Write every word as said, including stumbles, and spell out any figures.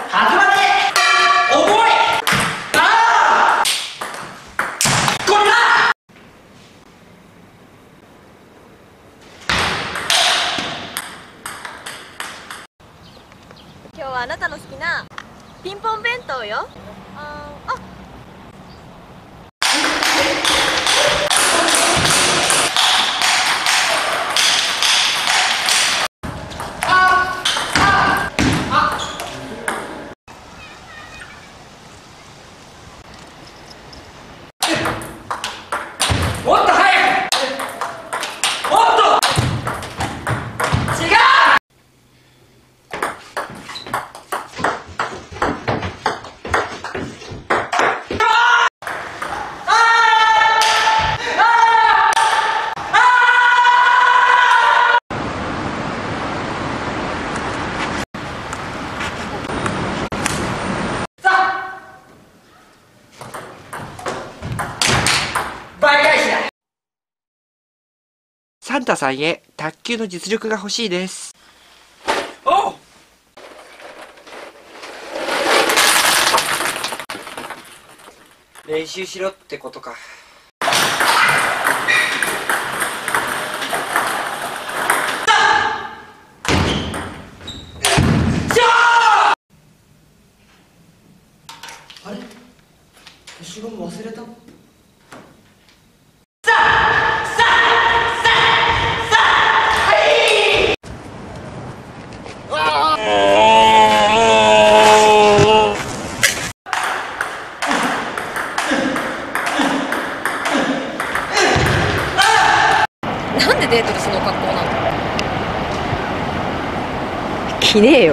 始まれ。重い。ああこれだ。 今日はあなたの好きなピンポン弁当よ。あーあもっと早く。もっと。違う。倍返しだ。 サンタさんへ卓球の実力が欲しいです。 おう。練習しろってことか。あれ、消しゴム忘れた。 なんでデートでその格好なの？着ねえよ。